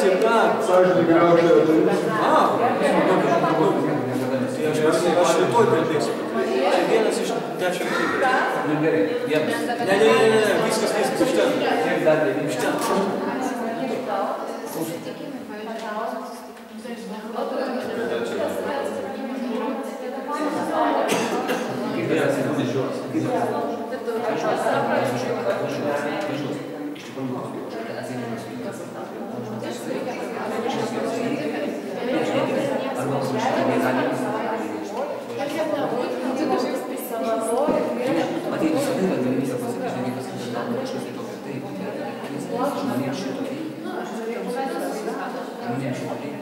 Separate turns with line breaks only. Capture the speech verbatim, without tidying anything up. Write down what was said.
Sąžininkai graužė duris.
A, aš rytoj kalbėsiu. Čia vienas iš dešimt knygų.
Nu gerai, vienas.
Ne, ne, ne, ne, viskas, viskas iš ten.
Kiek dar devyni?
Iš ten.
Kiekvienas yra nežiūros. Matyt, visada yra galimybė pasakyti, kad kažkas tai tokio taip, žmonėms šito reikia. Žmonėms šito reikia.